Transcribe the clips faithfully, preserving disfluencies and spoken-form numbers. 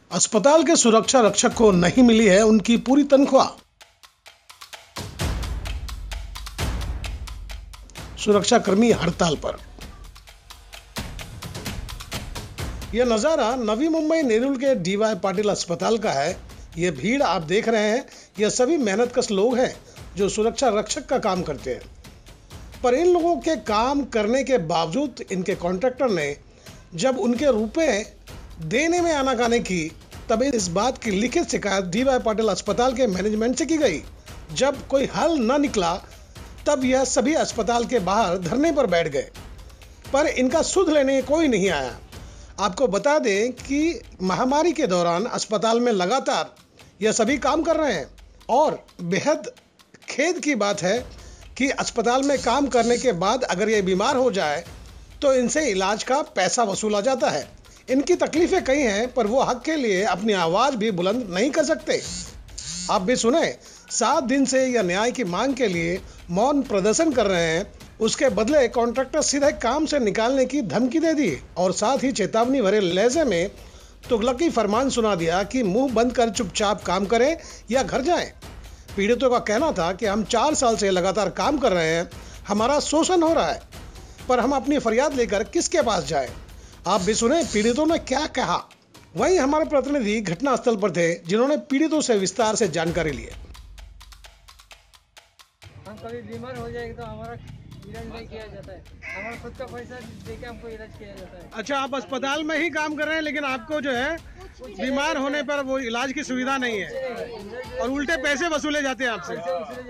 अस्पताल के सुरक्षा रक्षक को नहीं मिली है उनकी पूरी तनख्वाह। सुरक्षाकर्मी हड़ताल पर। यह नज़ारा नवी मुंबई नेरुल के डी वाई पाटिल अस्पताल का है। यह भीड़ आप देख रहे हैं, यह सभी मेहनतकश लोग हैं जो सुरक्षा रक्षक का काम करते हैं। पर इन लोगों के काम करने के बावजूद इनके कॉन्ट्रैक्टर ने जब उनके रुपए देने में आनाकानी की, तब इस बात की लिखित शिकायत डी वाई पाटिल अस्पताल के मैनेजमेंट से की गई। जब कोई हल न निकला, तब यह सभी अस्पताल के बाहर धरने पर बैठ गए, पर इनका सुध लेने कोई नहीं आया। आपको बता दें कि महामारी के दौरान अस्पताल में लगातार यह सभी काम कर रहे हैं और बेहद खेद की बात है कि अस्पताल में काम करने के बाद अगर ये बीमार हो जाए तो इनसे इलाज का पैसा वसूला जाता है। इनकी तकलीफें कई हैं, पर वो हक के लिए अपनी आवाज़ भी बुलंद नहीं कर सकते। आप भी सुने, सात दिन से यह न्याय की मांग के लिए मौन प्रदर्शन कर रहे हैं। उसके बदले कॉन्ट्रैक्टर सीधे काम से निकालने की धमकी दे दी और साथ ही चेतावनी भरे लहजे में तुगलकी फरमान सुना दिया कि मुंह बंद कर चुपचाप काम करें या घर जाएं। पीड़ितों का कहना था कि हम चार साल से लगातार काम कर रहे हैं, हमारा शोषण हो रहा है, पर हम अपनी फरियाद लेकर किसके पास जाएं? आप भी सुने पीड़ितों ने क्या कहा। वहीं हमारे प्रतिनिधि घटनास्थल पर थे, जिन्होंने पीड़ितों से विस्तार से जानकारी ली। हम कभी बीमार हो जाएंगे तो हमारा इलाज नहीं किया जाता है, हमारा खुद का पैसा देके हमको इलाज किया जाता है। अच्छा, आप अस्पताल में ही काम कर रहे हैं, लेकिन आपको जो है बीमार होने पर वो इलाज की सुविधा नहीं है और उल्टे पैसे वसूले जाते हैं आपसे।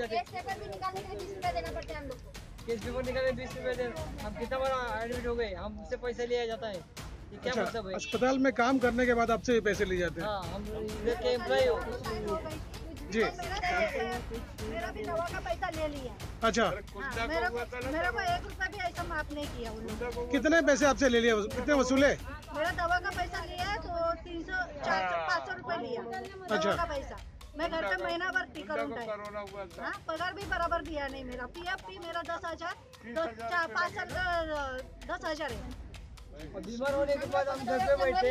केस पेपर निकाले बीस रुपए दे, हम कितना बार एडमिट हो गए, हमसे पैसा लिया जाता है। ये क्या अच्छा, मतलब है? अस्पताल में काम करने के बाद आपसे भी पैसे लिए जाते हैं? हाँ, हम इधर के एम्प्लॉय हो जी। मेरा भी दवा का पैसा ले लिया। अच्छा, हाँ, मेरे को मेरे को एक रुपया भी ऐसा माफ नहीं किया उन लोगों ने। कितने पैसे आपसे ले लिए, कितने वसूले? मेरा दवा का पैसा लिया है तो तीन सौ चार सौ पाँच सौ रुपए लिया दवा का पैसा। मैं घर पे महीना भर टी करूँ, हाँ, पगार भी बराबर दिया नहीं। मेरा पी एफ पी मेरा दस हजार तो चार पाँच साल का दस हजार है। बीमार होने के बाद हम घर पे बैठे।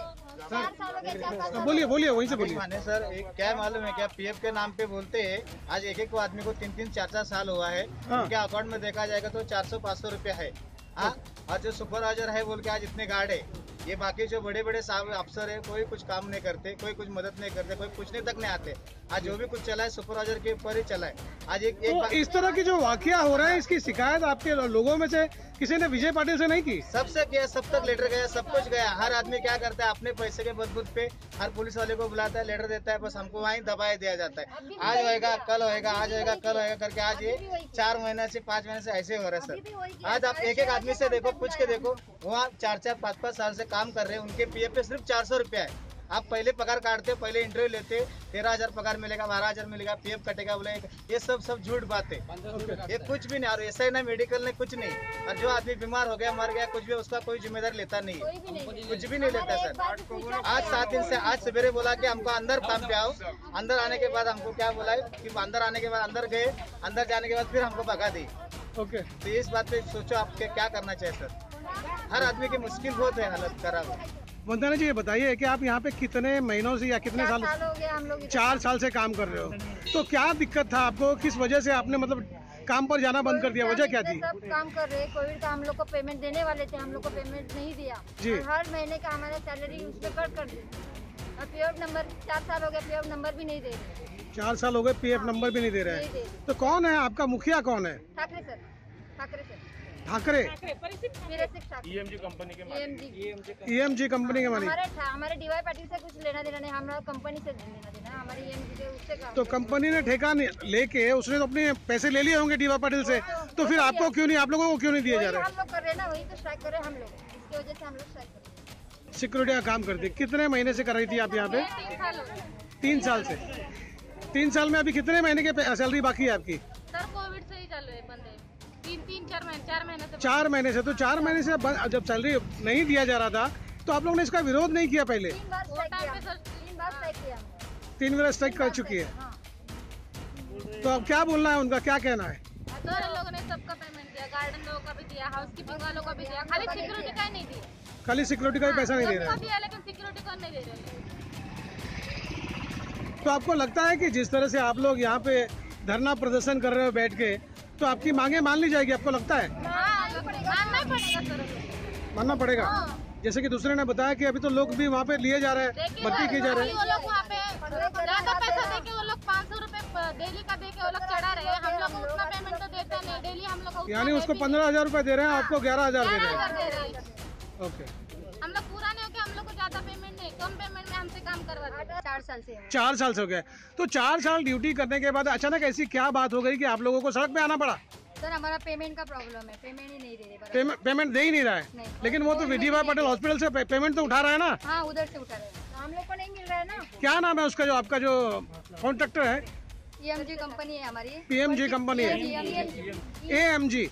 बोलिए बोलिए वहीं से बोलिए। माने सर, एक क्या मालूम है क्या, पीएफ के नाम पे बोलते हैं। आज एक एक आदमी को तीन तीन चार चार साल हुआ है, हाँ। उनके अकाउंट में देखा जाएगा तो चार सौ पाँच सौ रुपया है। हाँ, और जो सुपरवाइजर है बोल के आज इतने गार्ड है, ये बाकी जो बड़े बड़े साहब अफसर है, कोई कुछ काम नहीं करते, कोई कुछ मदद नहीं करते, कोई पूछने तक नहीं आते। आज जो भी कुछ चला है सुपरवाइजर के ऊपर ही चला है। आज एक, एक तो इस तरह की जो वाकया हो रहा है, इसकी शिकायत आपके लोगों में से किसी ने विजय पाटिल से नहीं की? सबसे किया, सब तक लेटर गया, सब कुछ गया। हर आदमी क्या करता है, अपने पैसे के बदबूत पे हर पुलिस वाले को बुलाता है, लेटर देता है, बस हमको वहीं दबाए दिया जाता है। आज होएगा, कल होएगा, आज होएगा, कल होएगा करके आज ये चार महीने से पाँच महीने से ऐसे हो रहा है सर। आज आप एक एक आदमी से देखो, पूछ के देखो, वहाँ चार चार पाँच पाँच साल से काम कर रहे हैं, उनके पीएफ पे सिर्फ चार सौ रुपया है। आप पहले पगार काटते हो, पहले इंटरव्यू लेते, तेरह हजार पगार मिलेगा, बारह हजार मिलेगा, पीएफ कटेगा, बोले ये सब सब झूठ बात है। ये कुछ भी नहीं, और ऐसा ही ना मेडिकल ने कुछ नहीं। और जो आदमी बीमार हो गया, मर गया, कुछ भी उसका कोई जिम्मेदार लेता नहीं है, कुछ भी नहीं लेता सर। आज सात दिन से, आज सवेरे बोला कि हमको अंदर काम पे आओ, अंदर आने के बाद हमको क्या बोला है कि अंदर आने के बाद अंदर गए, अंदर जाने के बाद फिर हमको भगा दी। ओके, तो इस बात पे सोचो आपके क्या करना चाहिए सर। हर आदमी की मुश्किल बहुत है, हालत खराब है। वंदना जी, ये बताइए कि आप यहाँ पे कितने महीनों से या कितने साल? साल हो गया हम लोग। चार साल से काम कर रहे हो, तो क्या दिक्कत था आपको? किस वजह से आपने मतलब काम पर जाना बंद कर दिया? वजह क्या थी? सब काम कर रहे, कोविड का हम लोग को पेमेंट देने वाले थे, हम लोग को पेमेंट नहीं दिया जी। और हर महीने का हमारा सैलरी उसमें कट कर दी और पीएफ नंबर चार साल हो गए, पीएफ नंबर भी नहीं दे रहे। चार साल हो गए, पीएफ नंबर भी नहीं दे रहे नहीं दे हैं। तो कौन है आपका मुखिया? कौन है? Thackeray sir, Thackeray sir, Thackeray EMG company के मालिक। ईएमजी कंपनी के मालिक। हमारे हमारे डीवाई पाटिल से कुछ लेना देना नहीं, हमारा कंपनी से लेना देना, हमारे ईएमजी से उससे काम। तो कंपनी ने ठेका लेके उसने तो अपने पैसे ले लिए होंगे डीवाई पाटिल से, तो फिर आपको क्यों नहीं, आप लोगों को क्यों नहीं दिए जा रहे? हम लोग कर रहे ना, वही तो स्ट्राइक कर रहे हम लोग, इसकी वजह से हम लोग स्ट्राइक कर रहे हैं। सिक्योरिटी का काम करते कितने महीने से कर रही थी आप यहाँ पे? तीन साल से। तीन साल में अभी कितने महीने के सैलरी बाकी है आपकी? सर कोविड से ही चल रहे बंद है, तीन तीन चार महीने चार महीने से चार महीने से। तो चार महीने से जब सैलरी नहीं दिया जा रहा था तो आप लोगों ने इसका विरोध नहीं किया पहले? तीन बार स्ट्राइक किया, तीन बार स्ट्राइक किया, तीन बार स्ट्राइक कर चुकी है। तो अब क्या बोलना है, उनका क्या कहना है? सर इन लोगों ने सबका पेमेंट दिया, गार्डन लोगों का भी दिया, हाउसकीपिंग वालों का भी दिया, खाली सिक्योरिटी का ही नहीं दिया। खाली सिक्योरिटी का भी पैसा नहीं दे रहा है? दिया लेकिन सिक्योरिटी का नहीं दे रहे। तो आपको लगता है कि जिस तरह से आप लोग यहाँ पे धरना प्रदर्शन कर रहे हो बैठ के, तो आपकी मांगे मान ली जाएगी, आपको लगता है? हाँ, मानना पड़ेगा सर। मानना पड़ेगा। जैसे कि दूसरे ने बताया कि अभी तो लोग भी वहाँ पे लिए जा रहे हैं, भर्ती किए जा रहे हैं। वो लोग वहाँ पे ज्यादा पैसा देके वो लोग पाँच सौ रूपए डेली का देके वो लोग चढ़ा रहे हैं। हम लोग उतना पेमेंट तो देते नहीं, डेली हम लोग यानी उसको पंद्रह हजार रूपए दे रहे हैं, आपको ग्यारह हजार दे रहे हैं। दे रहे हैं। ओके, हम लोग पूरा नहीं होके हम लोग को ज्यादा पेमेंट नहीं, कम पेमेंट में हमसे काम करवाते हैं। चार साल से चार साल से हो गए। तो चार साल ड्यूटी करने के बाद अचानक ऐसी क्या बात हो गई कि आप लोगों को सड़क पे आना पड़ा? सर हमारा पेमेंट का प्रॉब्लम है, पेमेंट ही नहीं दे रहे। पेमेंट पेमेंट दे ही नहीं रहा है। लेकिन वो तो डीवाई पाटिल हॉस्पिटल से पे, पेमेंट तो उठा रहा है ना? हाँ, उधर से उठा रहे हैं, हम लोग को नहीं मिल रहा है ना। क्या नाम है उसका, जो आपका जो कॉन्ट्रैक्टर है? ईएमजी कंपनी है हमारी। पीएमजी कंपनी है, एएमजी,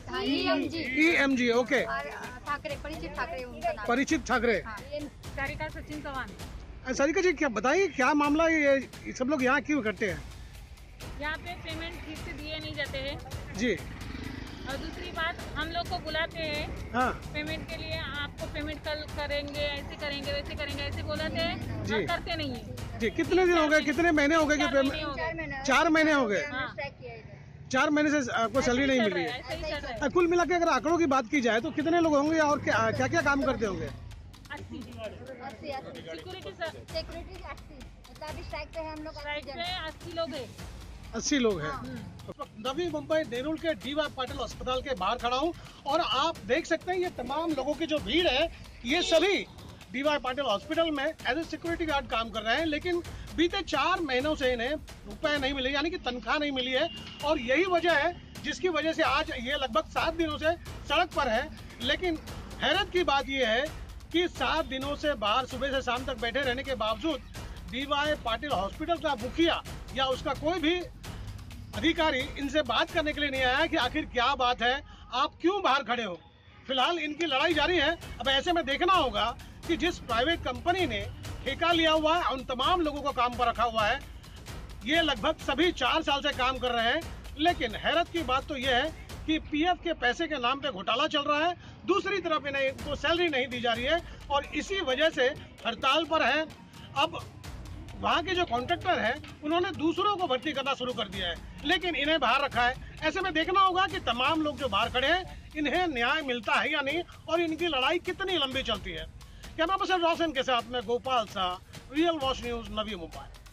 ईएमजी। ओके, ठाकरे, परिचित ठाकरे उनका नाम। परिचित ठाकरे। सारिका सचिन चौहान। सारिका जी, क्या बताइए क्या मामला है, ये सब लोग यहाँ क्यों इकट्ठे हैं? यहाँ पे पेमेंट ठीक से दिए नहीं जाते हैं जी। और दूसरी बात, हम लोग को बुलाते हैं हाँ पेमेंट के लिए, आपको पेमेंट कल करेंगे, ऐसे करेंगे वैसे करेंगे, ऐसे बोलाते हैं जी। और करते नहीं है। जी, कितने दिन हो गए, कितने महीने हो गए कि चार महीने पेमेंट? हो गए। चार महीने हो गए। हाँ। चार महीने से आपको सैलरी नहीं मिल रही है। ऐसे ही चल रहा है। कुल मिला के अगर आंकड़ों की बात की जाए तो कितने लोग होंगे और क्या क्या, क्या काम करते होंगे? अस्सी अस्सी अस्सी सिक्योरिटी सर, सिक्योरिटी अस्सी, मतलब अभी स्ट्राइक पे है हम लोग। साइड पे अस्सी लोग हैं। अस्सी लोग हैं। नवी मुंबई नेरुल के डीवाई पाटिल अस्पताल के बाहर खड़ा हूं और आप देख सकते हैं ये तमाम लोगों की जो भीड़ है, ये सभी डीवाई पाटिल हॉस्पिटल में एज ए सिक्योरिटी गार्ड काम कर रहे हैं। लेकिन बीते चार महीनों से इन्हें रुपए नहीं मिले, यानी कि तनख्वाह नहीं मिली है। और यही वजह है जिसकी वजह से आज ये लगभग सात दिनों से सड़क पर है। लेकिन हैरत की बात यह है कि सात दिनों से बाहर सुबह से शाम तक बैठे रहने के बावजूद डीवाई पाटिल हॉस्पिटल का मुखिया या उसका कोई भी अधिकारी इनसे बात करने के लिए नहीं आया कि आखिर क्या बात है, आप क्यों बाहर खड़े हो। फिलहाल इनकी लड़ाई जारी है। अब ऐसे में देखना होगा कि जिस प्राइवेट कंपनी ने ठेका लिया हुआ है, उन तमाम लोगों को काम पर रखा हुआ है, ये लगभग सभी चार साल से काम कर रहे हैं। लेकिन हैरत की बात तो यह है कि पीएफ के पैसे के नाम पे घोटाला चल रहा है, दूसरी तरफ इन्हें इनको सैलरी नहीं दी जा रही है और इसी वजह से हड़ताल पर है। अब वहाँ के जो कॉन्ट्रैक्टर है उन्होंने दूसरों को भर्ती करना शुरू कर दिया है, लेकिन इन्हें बाहर रखा है। ऐसे में देखना होगा कि तमाम लोग जो बाहर खड़े हैं इन्हें न्याय मिलता है या नहीं और इनकी लड़ाई कितनी लंबी चलती है। कैमरा पर्सन रोशन के साथ में Gopal Shah, real watch news, Navi Mumbai.